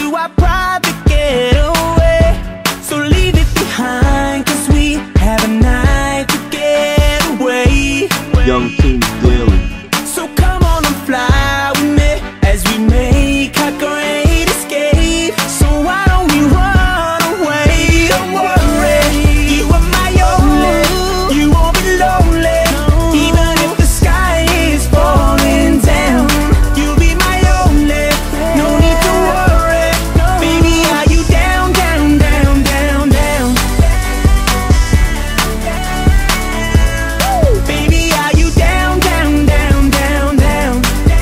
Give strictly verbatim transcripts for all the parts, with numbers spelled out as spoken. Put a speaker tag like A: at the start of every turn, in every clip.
A: to our private getaway. So leave it behind, cause we have a night to get away.
B: Young King Daily.
A: So come on and fly with me as we make our great escape. So why don't we run away? Don't worry, you are my only. You won't be lonely, even if the sky is falling down. You'll be my only, no need to worry. Baby, are you down, down, down, down, down? Baby, are you down, down, down, down, down?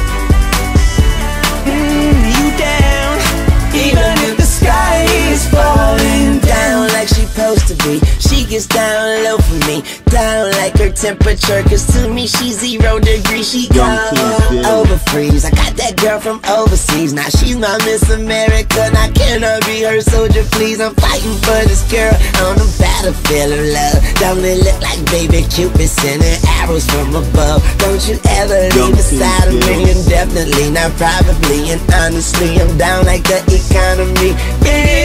A: Mm, you down, even if the sky is falling down. Like she supposed to be, she gets down low for me, down like her temperature, cause to me she's zero degrees. She go over freeze. I got that girl from overseas, now she's my Miss America. Now can I be her soldier, please? I'm fighting for this girl on the battlefield of love. Don't it look like baby Cupid sending arrows from above? Don't you ever leave beside of me, indefinitely, not probably, and honestly, I'm down like the economy. Baby,